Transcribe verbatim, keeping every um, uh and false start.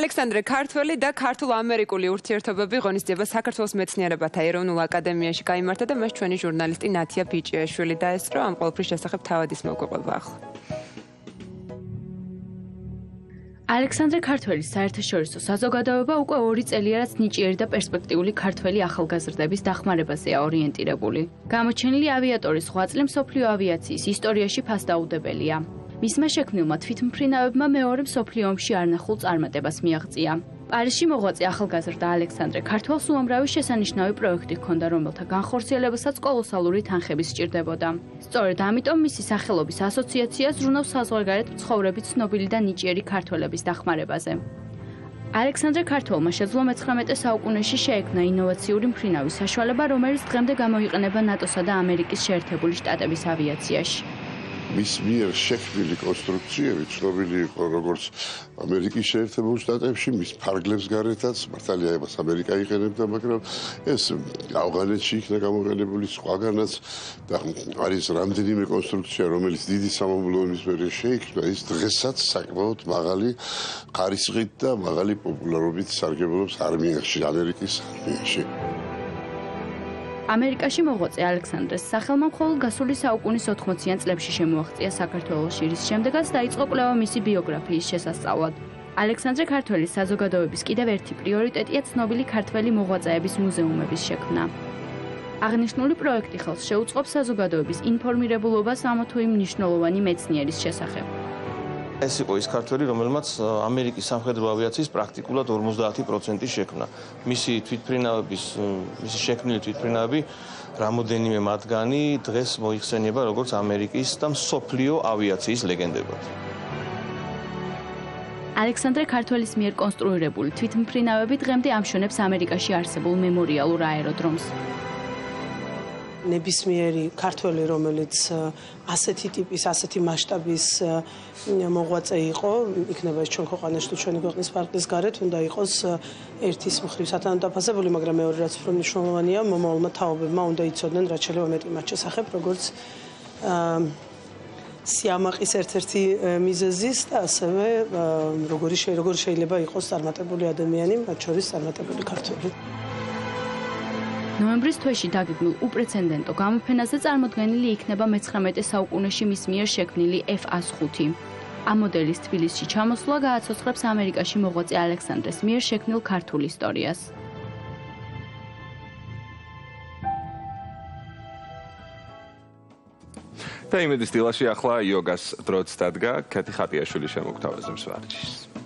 ალექსანდრე ქართველი და ქართულ-ამერიკული ურთიერთობები ღონისძიება საქართველოს მეცნიერებათა ეროვნულ აკადემიაში გაიმართა და მას ჩვენი ჟურნალისტი ნათია ბიჭიაშვილი დაესწრო. ამ ყველაფრის შესახებ თავად ის მოგყვება ახლა. ალექსანდრე ქართველის საერთაშორისო საზოგადოება უკვე ორი წელია, რაც ნიჭიერი და პერსპექტიული ქართველი ახალგაზრდების დახმარებაზეა ორიენტირებული. გამოჩენილი ავიატორის ღვაწლი მსოფლიო ავიაციის ისტორიაში ფასდაუდებელია. მისმა შექმნილმა თვითმფრინავებმა მეორე მსოფლიო ომში არნახულ წარმატებას მიაღწია. პარიზში მოღვაწე ახალგაზრდა ალექსანდრე ქართველს უამრავი შესანიშნავი პროექტი ჰქონდა, რომელთა განხორციელებასაც კოლოსალური თანხები სჭირდებოდა. სწორედ ამიტომ მისი სახელობის ასოციაცია ზრუნავს საზღვარგარეთ მცხოვრები ცნობილი და ნიჭიერი ქართველების დახმარებაზე. ალექსანდრე ქართველმა შეძლო მეცხრამეტე საუკუნეში შეექმნა ინოვაციური მფრინავის საშუალება, რომელიც დღემდე გამოიყენება ნატოსა და ამერიკის შეერთებული შტატების ავიაციაში. მის მიერ შექმნილი კონსტრუქციები ცნობილი იყო როგორც ამერიკის შეერთებულ შტატებში, მის ფარგლებს გარეთაც, მართალია ამას ამერიკა იყენებდა, მაგრამ ეს ავღანეთში იქნა გამოყენებული სხვაგანაც და არის რამდენიმე კონსტრუქცია, რომელიც დიდი სამამულოების პერიოდში შეიქმნა, ის დღესაც საკმაოდ მაღალი ხარისხით და მაღალი პოპულარობით სარგებლობს არმიაში, ამერიკის არმიაში. ამერიკაში მოღვაწე ალექსანდრეს სახელმა მხოლოდ გასული საუკუნის ოთხმოციან წლებში შემოაღწია საქართველოში, რის შემდეგაც დაიწყო კვლევა მისი ბიოგრაფიის შესასწავლად. ალექსანდრე ქართველის საზოგადოების კიდევ ერთი პრიორიტეტია ცნობილი ქართველი მოღვაწეების მუზეუმების შექმნა. აღნიშნული პროექტი ხელს შეუწყობს საზოგადოების ინფორმირებულობას ამ თუ იმ მნიშვნელოვანი მეცნიერის შესახებ. ეს იყო ის ქართველი, რომელმაც ამერიკის სამხედრო ავიაციის პრაქტიკულად ორმოცდაათი პროცენტი შექმნა. მისი თვითმფრინავების, მისი შექმნილი თვითმფრინავები, რამოდენიმე მათგანი დღეს მოიხსენება როგორც ამერიკის და მსოფლიო ავიაციის ლეგენდებად. ალექსანდრე ქართველის მიერ კონსტრუირებული თვითმფრინავები დღემდე ამშვენებს ამერიკაში არსებულ მემორიალურ აეროდრომს. ნებისმიერი ქართველი, რომელიც ასეთი ტიპის, ასეთი მასშტაბის მოღვაწე იყო, იქნება ეს ჩვენ ქვეყანაში თუ ჩვენი ქვეყნის ფარგლის გარეთ, უნდა იყოს ერთის მხრივ სათანადაფასებული, მაგრამ მეორე რაც უფრო მნიშვნელოვანია, მომავალმა თაობებმა უნდა იცოდნენ, რაც შეიძლება მეტი მათ შესახებ, როგორც სიამაყის ერთ-ერთი მიზეზის და ასევე როგორი შეიძლება იყოს წარმატებული ადამიანი, მათ შორის წარმატებული ქართველი. ნოემბრის თვეში დაგეგმილ უპრეცედენტო გამოფენაზე წარმოდგენილი იქნება მეცხრამეტე საუკუნეში მის მიერ შექმნილი ეფ ას ხუთი. ამ მოდელის თბილისში ჩამოსვლა გააცოცხლებს ამერიკაში მოღვაწე ალექსანდრეს მიერ შექმნილ ქართულ ისტორიას. და იმედის დილაში ახლა იოგას დროც დადგა, ქეთი ხატიაშვილი შემოგთავაზებს ვარჯიშს.